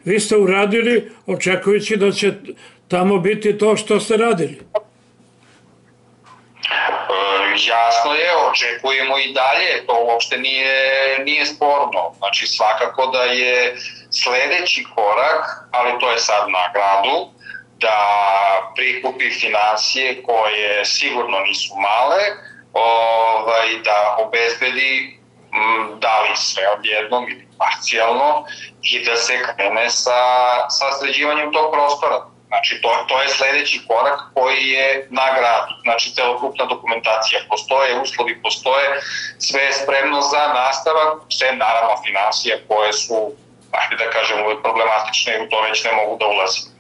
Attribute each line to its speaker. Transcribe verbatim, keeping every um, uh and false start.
Speaker 1: vi ste uradili očekujući da će tamo biti to što ste radili.
Speaker 2: Jasno je, očekujemo i dalje, to uopšte nije, nije sporno. Znači svakako da je sledeći korak, ali to je sad na gradu, da prikupi finansije koje sigurno nisu male, ovaj, da obezbedi m, da li sve odjednom ili parcijalno i da se krene sa, sa sređivanjem tog prostora. Znači, to, to je sledeći korak koji je na gradu. Znači, celokupna dokumentacija postoje, uslovi postoje, sve je spremno za nastavak, sve naravno finansije koje su, ajde da kažem, problematične i u to već ne mogu da ulazim.